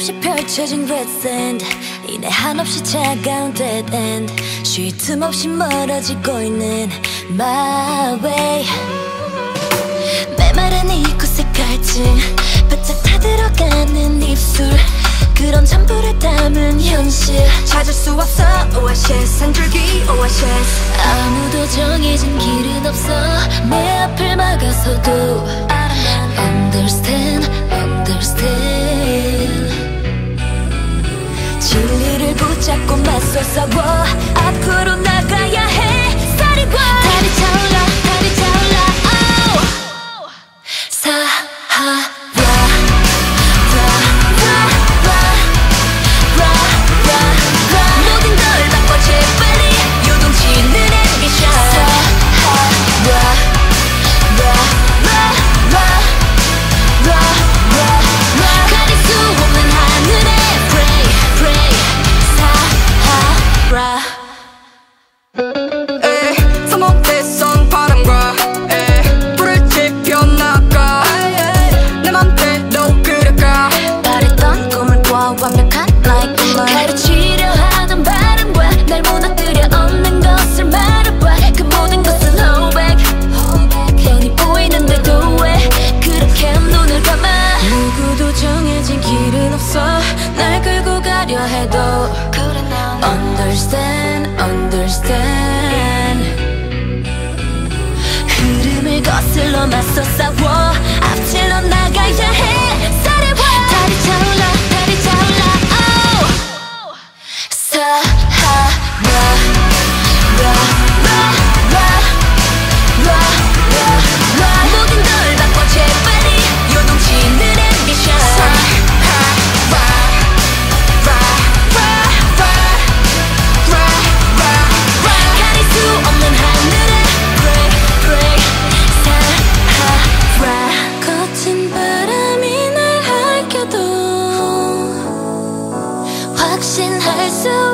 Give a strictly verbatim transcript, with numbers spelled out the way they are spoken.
없이 펼쳐진 grassland 이내 한없이 차가운 dead end 쉴 틈 없이 멀어지고 있는 my way 메마른 이곳의 갈증 바짝 타들어가는 입술 그런 전부를 담은 현실 찾을 수 없어 oasis 한 줄기 oasis 아무도 정해진 길은 없어 내 앞을 막아서도 Understand, understand 진리를 붙잡고 맞서 싸워 앞으로 나가야 해 Starry boy 달이 차올라 달이 차올라 oh. 사하라 모든 걸 바꿔 재빨리 요동치는 앰비션 가릴 수 없는 하늘에 Pray, pray 사하라 사목대성 바람과 불을 지펴나가 내 맘대로 그려가 바랬던 꿈을 꿔 완벽한 like 가르치려 하던 바람과 날 무너뜨려 없는 것을 말해봐 그 모든 것은 hold back 뻔히 보이는데도 왜 그렇게 눈을 감아 누구도 정해진 길은 없어 날 끌고 가려 해도 Understand, understand 흐름을 거슬러 맞서 싸워 앞질러 나가야 해 사려봐 달이 차올라 달이 차올라 oh. 사하라 모든 걸 바꿔 재빨리 요동치는 앰비션 가릴 수 없는 하늘에 Pray, pray 사하라 거친 바람이 날 핥혀도 확신할 수